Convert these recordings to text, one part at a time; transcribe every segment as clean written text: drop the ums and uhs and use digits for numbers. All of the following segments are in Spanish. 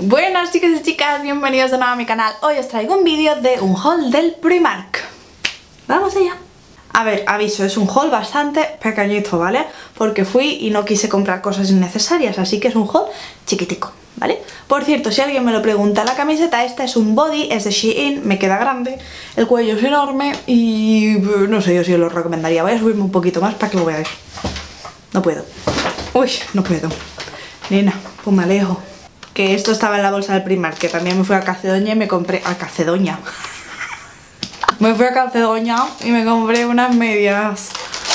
Buenas chicos y chicas, bienvenidos de nuevo a mi canal. Hoy os traigo un vídeo de un haul del Primark. Vamos allá. A ver, aviso, es un haul bastante pequeñito, ¿vale? Porque fui y no quise comprar cosas innecesarias, así que es un haul chiquitico, ¿vale? Por cierto, si alguien me lo pregunta, la camiseta esta es un body, es de Shein, me queda grande, el cuello es enorme y no sé yo si os lo recomendaría. Voy a subirme un poquito más para que lo veáis. No puedo. Uy, no puedo. Nena, pues me alejo. Que esto estaba en la bolsa del Primark, que también me fui a Cacedoña y me compré... ¿A Cacedoña? Me fui a Cacedoña y me compré unas medias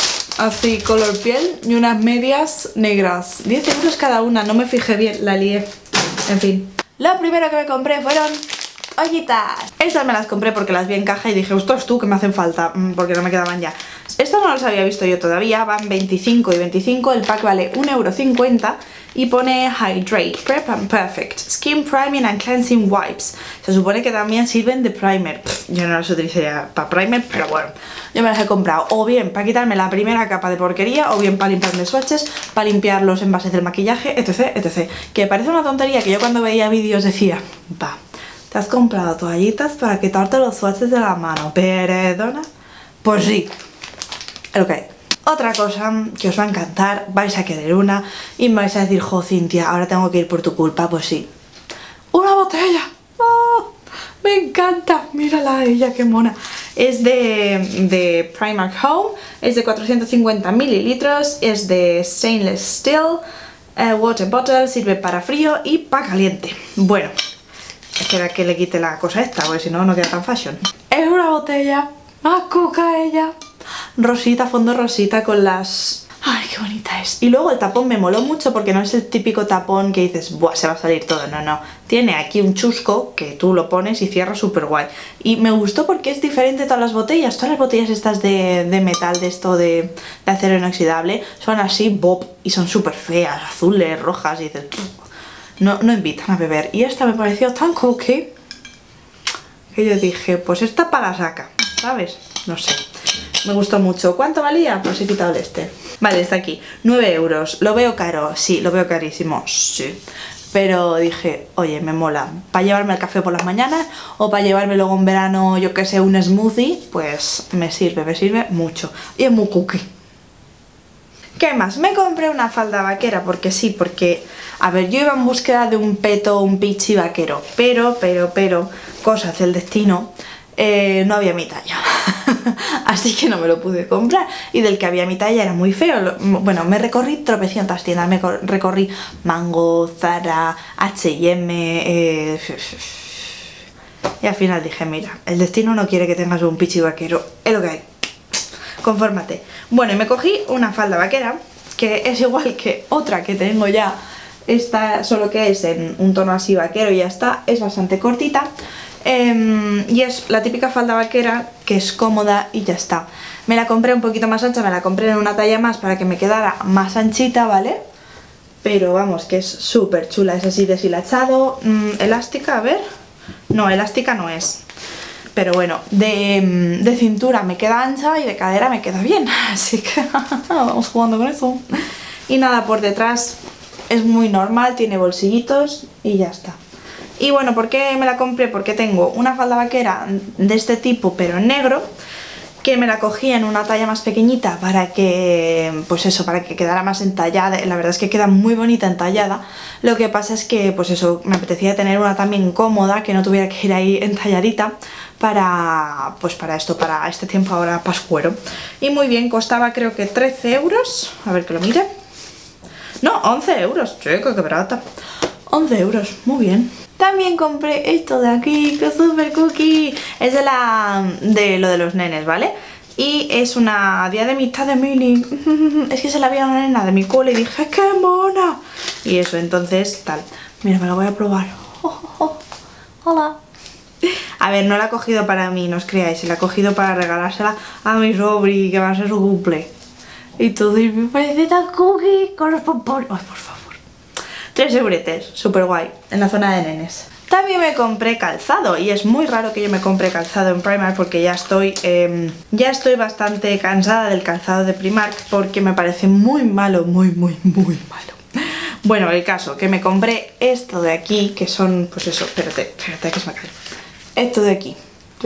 así color piel y unas medias negras. 10 euros cada una, no me fijé bien, la lié. En fin. Lo primero que me compré fueron ollitas. Estas me las compré porque las vi en caja y dije, ostras tú, que me hacen falta, porque no me quedaban ya. Estas no las había visto yo todavía, van 25 y 25, el pack vale 1,50 € y pone Hydrate, Prep and Perfect, Skin Priming and Cleansing Wipes. Se supone que también sirven de primer. Yo no las utilizaría para primer, pero bueno, yo me las he comprado o bien para quitarme la primera capa de porquería o bien para limpiarme swatches, para limpiar los envases del maquillaje, etc, etc. Que parece una tontería que yo cuando veía vídeos decía, va, te has comprado toallitas para quitarte los swatches de la mano, ¿perdona? Pues sí, es lo que hay. Otra cosa que os va a encantar, vais a querer una y me vais a decir, jo Cintia, ahora tengo que ir por tu culpa. Pues sí, ¡una botella! ¡Oh! Me encanta, mírala a ella, qué mona. Es de Primark Home, es de 450 mililitros, es de stainless steel, water bottle, sirve para frío y para caliente. Bueno, espera que le quite la cosa esta, porque si no, no queda tan fashion. Es una botella, más cuca ella, rosita, fondo rosita con las... ¡Ay, qué bonita es! Y luego el tapón me moló mucho porque no es el típico tapón que dices, ¡buah, se va a salir todo! No, no. Tiene aquí un chusco que tú lo pones y cierra súper guay. Y me gustó porque es diferente de todas las botellas. Todas las botellas estas de metal, de esto de acero inoxidable, son así, bob, y son súper feas, azules, rojas, y dices... No invitan a beber. Y esta me pareció tan cookie que yo dije, pues esta para la saca, ¿sabes? No sé. Me gustó mucho. ¿Cuánto valía? Pues he quitado el este. Vale, está aquí. 9 euros. ¿Lo veo caro? Sí, lo veo carísimo. Sí. Pero dije, oye, me mola. Para llevarme el café por las mañanas o para llevarme luego en verano, yo que sé, un smoothie, pues me sirve mucho. Y es muy cookie. ¿Qué más? Me compré una falda vaquera porque sí, porque... A ver, yo iba en búsqueda de un peto, un pichi vaquero. Pero, cosas del destino, no había mi talla. Así que no me lo pude comprar. Y del que había mi talla era muy feo. Bueno, me recorrí tropecientas tiendas. Me recorrí Mango, Zara, H&M... Y al final dije, mira, el destino no quiere que tengas un pichi vaquero. Es lo que hay. Confórmate. Bueno, y me cogí una falda vaquera, que es igual que otra que tengo ya. Esta solo que es en un tono así vaquero y ya está. Es bastante cortita. Y es la típica falda vaquera que es cómoda y ya está. Me la compré un poquito más ancha, me la compré en una talla más para que me quedara más anchita, ¿vale? Pero vamos, que es súper chula. Es así deshilachado, elástica, a ver. No, elástica no es. Pero bueno, de cintura me queda ancha y de cadera me queda bien. Así que vamos jugando con eso. Y nada, por detrás es muy normal, tiene bolsillitos y ya está. Y bueno, ¿por qué me la compré? Porque tengo una falda vaquera de este tipo, pero en negro, que me la cogí en una talla más pequeñita para que, pues eso, para que quedara más entallada. La verdad es que queda muy bonita entallada. Lo que pasa es que, pues eso, me apetecía tener una también cómoda, que no tuviera que ir ahí entalladita para, pues para esto, para este tiempo ahora pascuero. Y muy bien, costaba creo que 13 euros. A ver que lo mire. No, 11 euros. Chico, qué barata. 11 euros, muy bien. También compré esto de aquí, que es super cookie. Es de lo de los nenes, ¿vale? Y es una diademita de mini. Es que se la vi a una nena de mi cole y dije, ¡qué mona! Y eso, entonces, tal. Mira, me la voy a probar. Hola. A ver, no la he cogido para mí, no os creáis. La he cogido para regalársela a mi sobri, que va a ser su cumple. Y todo, y me parece tan cookie con los pompones. Ay, por favor. 3 euretes, súper guay, en la zona de nenes. También me compré calzado y es muy raro que yo me compre calzado en Primark porque ya estoy bastante cansada del calzado de Primark porque me parece muy malo, muy malo. Bueno, el caso, que me compré esto de aquí, que son, pues eso, espérate que se me cae. Esto de aquí.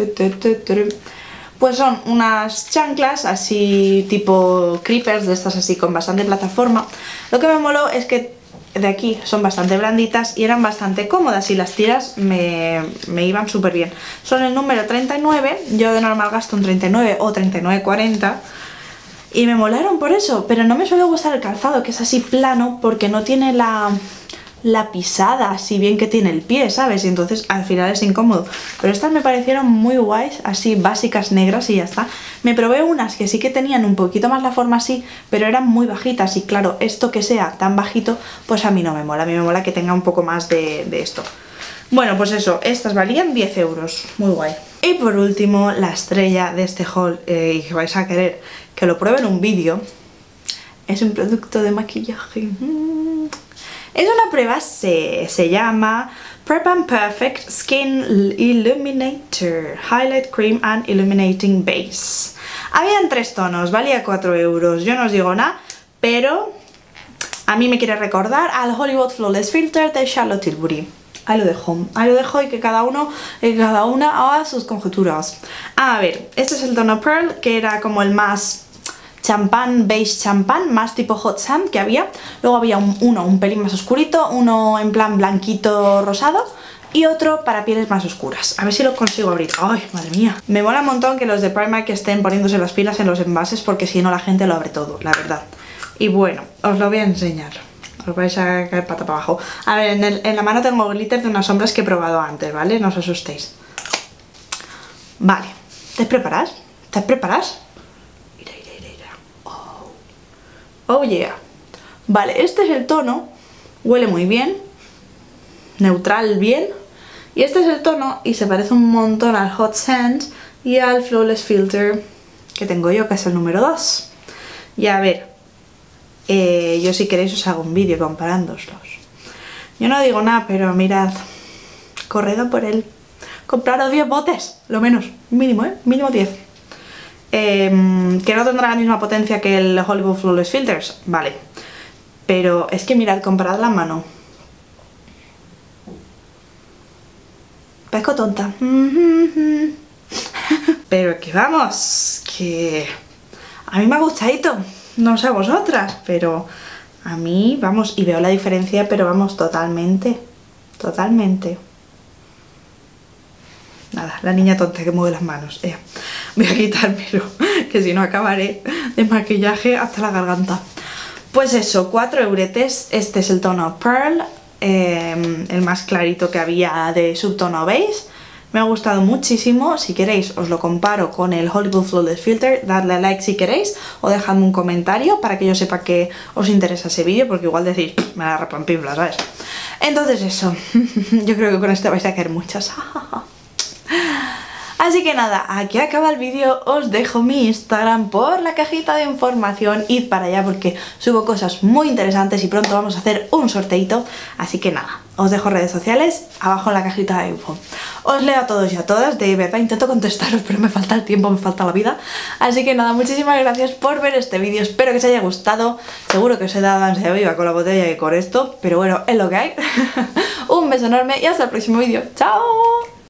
Pues son unas chanclas así tipo creepers, de estas así con bastante plataforma. Lo que me moló es que de aquí son bastante blanditas y eran bastante cómodas y las tiras me iban súper bien. Son el número 39, yo de normal gasto un 39 o 39,40 y me molaron por eso, pero no me suele gustar el calzado que es así plano porque no tiene la pisada así bien que tiene el pie, ¿sabes? Y entonces al final es incómodo. Pero estas me parecieron muy guays, así básicas negras y ya está. Me probé unas que sí que tenían un poquito más la forma así, pero eran muy bajitas y claro, esto que sea tan bajito, pues a mí no me mola. A mí me mola que tenga un poco más de esto. Bueno, pues eso, estas valían 10 euros, muy guay. Y por último, la estrella de este haul, y que vais a querer que lo pruebe en un vídeo, es un producto de maquillaje. Es una prueba, se llama Prep and Perfect Skin Illuminator Highlight Cream and Illuminating Base. Habían 3 tonos, valía 4 euros. Yo no os digo nada, pero a mí me quiere recordar al Hollywood Flawless Filter de Charlotte Tilbury. Ahí lo dejo y que cada uno y cada una haga sus conjeturas. A ver, este es el tono Pearl, que era como el más champán, beige champán, más tipo hot sand que había. Luego había uno un pelín más oscurito, uno en plan blanquito rosado y otro para pieles más oscuras. A ver si lo consigo abrir. ¡Ay, madre mía! Me mola un montón que los de Primark estén poniéndose las pilas en los envases porque si no la gente lo abre todo, la verdad. Y bueno, os lo voy a enseñar. Os vais a caer pata para abajo. A ver, en la mano tengo glitter de unas sombras que he probado antes, ¿vale? No os asustéis. Vale, ¿estáis preparadas? ¿Estáis preparadas? Oh yeah. Vale, este es el tono. Huele muy bien. Neutral bien. Y este es el tono y se parece un montón al Hot Sand y al Flawless Filter que tengo yo, que es el número 2. Y a ver, yo si queréis os hago un vídeo comparándooslos. Yo no digo nada, pero mirad. Corred por él. Compraros 10 botes, lo menos. Mínimo, mínimo 10. Que no tendrá la misma potencia que el Hollywood Flawless Filters, vale. Pero es que mirad, comparad la mano. Parezco tonta. Pero que vamos, que a mí me ha gustadito. No sé a vosotras, pero a mí, vamos, y veo la diferencia, pero vamos, totalmente. Totalmente. Nada, la niña tonta que mueve las manos. Voy a quitármelo, que si no acabaré de maquillaje hasta la garganta. Pues eso, 4 euretes. Este es el tono Pearl, el más clarito que había de subtono beige. Me ha gustado muchísimo. Si queréis os lo comparo con el Hollywood Flawless Filter. Dadle a like si queréis o dejadme un comentario para que yo sepa que os interesa ese vídeo, porque igual decís, me la repampinfla, ¿sabes? Entonces eso, yo creo que con este vais a caer muchas. Así que nada, aquí acaba el vídeo, os dejo mi Instagram por la cajita de información, id para allá porque subo cosas muy interesantes y pronto vamos a hacer un sorteito, así que nada, os dejo redes sociales abajo en la cajita de info. Os leo a todos y a todas, de verdad intento contestaros pero me falta el tiempo, me falta la vida, así que nada, muchísimas gracias por ver este vídeo, espero que os haya gustado, seguro que os he dado ansia viva con la botella y con esto, pero bueno, es lo que hay. Un beso enorme y hasta el próximo vídeo, ¡chao!